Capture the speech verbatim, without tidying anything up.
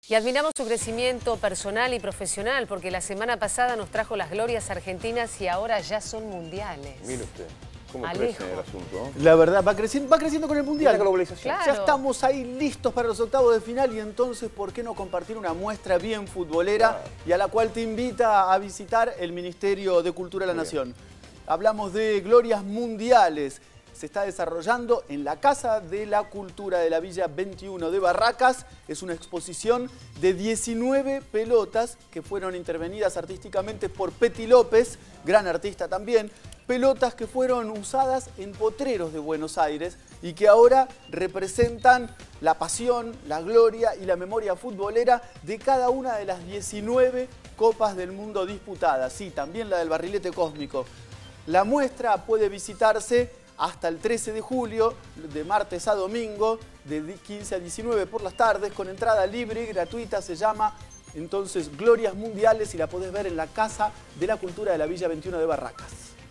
Y admiramos su crecimiento personal y profesional, porque la semana pasada nos trajo las glorias argentinas y ahora ya son mundiales. Mire usted, cómo Alejo. crece el asunto, ¿no? La verdad, va creciendo, va creciendo con el Mundial. La globalización. Claro. Ya estamos ahí listos para los octavos de final y entonces, ¿por qué no compartir una muestra bien futbolera Claro. y a la cual te invita a visitar el Ministerio de Cultura de la Muy bien. Nación? Hablamos de glorias mundiales. Se está desarrollando en la Casa de la Cultura de la Villa veintiuno de Barracas. Es una exposición de diecinueve pelotas que fueron intervenidas artísticamente por Peti López, gran artista también. Pelotas que fueron usadas en potreros de Buenos Aires y que ahora representan la pasión, la gloria y la memoria futbolera de cada una de las diecinueve Copas del Mundo disputadas. Sí, también la del barrilete cósmico. La muestra puede visitarse hasta el trece de julio, de martes a domingo, de quince a diecinueve por las tardes, con entrada libre y gratuita. Se llama entonces Glorias Mundiales y la podés ver en la Casa de la Cultura de la Villa veintiuno de Barracas.